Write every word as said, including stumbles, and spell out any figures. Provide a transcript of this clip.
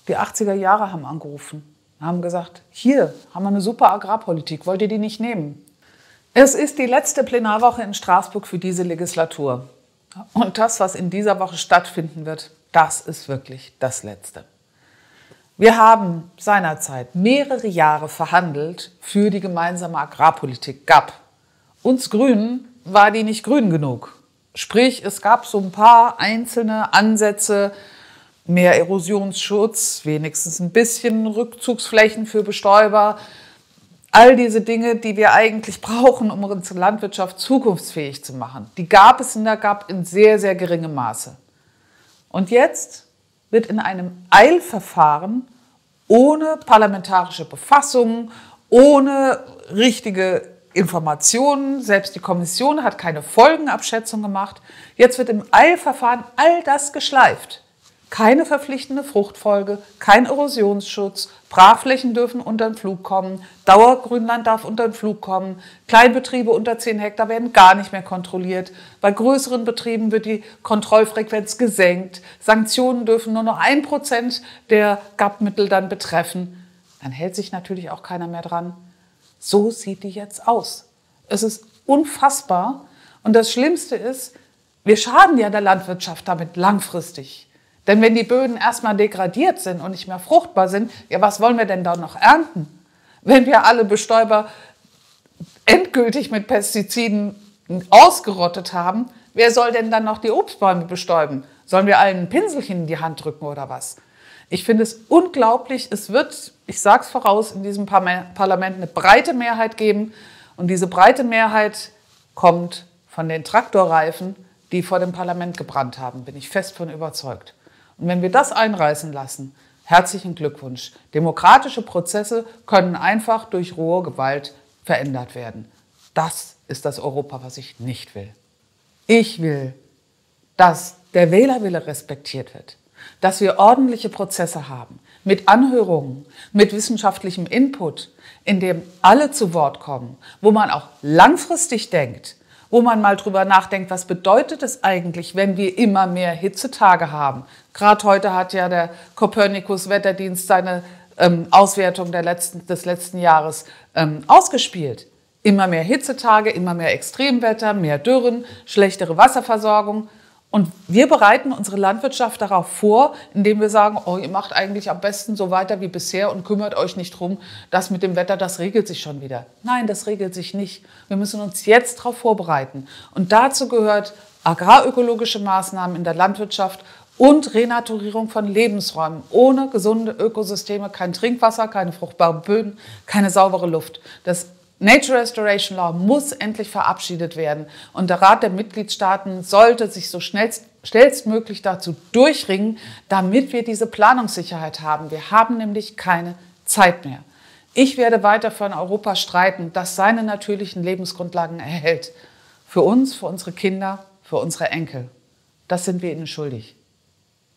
Die achtziger Jahre haben angerufen, haben gesagt, hier haben wir eine super Agrarpolitik, wollt ihr die nicht nehmen? Es ist die letzte Plenarwoche in Straßburg für diese Legislatur. Und das, was in dieser Woche stattfinden wird, das ist wirklich das Letzte. Wir haben seinerzeit mehrere Jahre verhandelt für die gemeinsame Agrarpolitik, G A P. Uns Grünen war die nicht grün genug. Sprich, es gab so ein paar einzelne Ansätze, mehr Erosionsschutz, wenigstens ein bisschen Rückzugsflächen für Bestäuber. All diese Dinge, die wir eigentlich brauchen, um unsere Landwirtschaft zukunftsfähig zu machen, die gab es in der G A P in sehr, sehr geringem Maße. Und jetzt wird in einem Eilverfahren ohne parlamentarische Befassung, ohne richtige Informationen, selbst die Kommission hat keine Folgenabschätzung gemacht, jetzt wird im Eilverfahren all das geschleift. Keine verpflichtende Fruchtfolge, kein Erosionsschutz, Brachflächen dürfen unter den Flug kommen, Dauergrünland darf unter den Flug kommen, Kleinbetriebe unter zehn Hektar werden gar nicht mehr kontrolliert, bei größeren Betrieben wird die Kontrollfrequenz gesenkt, Sanktionen dürfen nur noch ein Prozent der G A P-Mittel dann betreffen. Dann hält sich natürlich auch keiner mehr dran. So sieht die jetzt aus. Es ist unfassbar und das Schlimmste ist, wir schaden ja der Landwirtschaft damit langfristig. Denn wenn die Böden erstmal degradiert sind und nicht mehr fruchtbar sind, ja, was wollen wir denn da noch ernten? Wenn wir alle Bestäuber endgültig mit Pestiziden ausgerottet haben, wer soll denn dann noch die Obstbäume bestäuben? Sollen wir allen ein Pinselchen in die Hand drücken oder was? Ich finde es unglaublich. Es wird, ich sage es voraus, in diesem Parlament eine breite Mehrheit geben. Und diese breite Mehrheit kommt von den Traktorreifen, die vor dem Parlament gebrannt haben. Bin ich fest von überzeugt. Und wenn wir das einreißen lassen, herzlichen Glückwunsch. Demokratische Prozesse können einfach durch rohe Gewalt verändert werden. Das ist das Europa, was ich nicht will. Ich will, dass der Wählerwille respektiert wird, dass wir ordentliche Prozesse haben, mit Anhörungen, mit wissenschaftlichem Input, in dem alle zu Wort kommen, wo man auch langfristig denkt, wo man mal drüber nachdenkt, was bedeutet es eigentlich, wenn wir immer mehr Hitzetage haben. Gerade heute hat ja der Copernicus-Wetterdienst seine ähm, Auswertung der letzten, des letzten Jahres ähm, ausgespielt. Immer mehr Hitzetage, immer mehr Extremwetter, mehr Dürren, schlechtere Wasserversorgung. Und wir bereiten unsere Landwirtschaft darauf vor, indem wir sagen, oh, ihr macht eigentlich am besten so weiter wie bisher und kümmert euch nicht drum, das mit dem Wetter, das regelt sich schon wieder. Nein, das regelt sich nicht. Wir müssen uns jetzt darauf vorbereiten. Und dazu gehört agrarökologische Maßnahmen in der Landwirtschaft und Renaturierung von Lebensräumen. Ohne gesunde Ökosysteme kein Trinkwasser, keine fruchtbaren Böden, keine saubere Luft. Das Nature Restoration Law muss endlich verabschiedet werden und der Rat der Mitgliedstaaten sollte sich so schnellst, schnellstmöglich dazu durchringen, damit wir diese Planungssicherheit haben. Wir haben nämlich keine Zeit mehr. Ich werde weiter für ein Europa streiten, das seine natürlichen Lebensgrundlagen erhält. Für uns, für unsere Kinder, für unsere Enkel. Das sind wir ihnen schuldig.